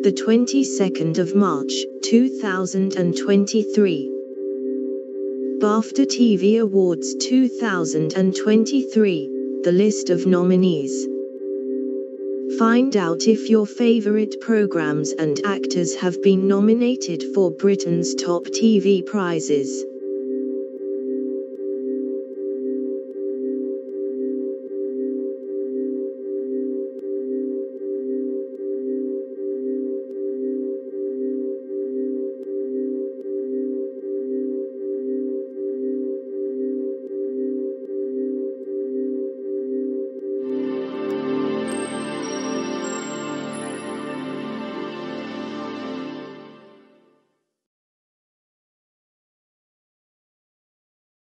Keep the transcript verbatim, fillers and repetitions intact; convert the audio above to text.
the twenty-second of March, two thousand twenty-three. Bafta T V Awards two thousand twenty-three, the list of nominees. Find out if your favorite programs and actors have been nominated for Britain's top T V prizes.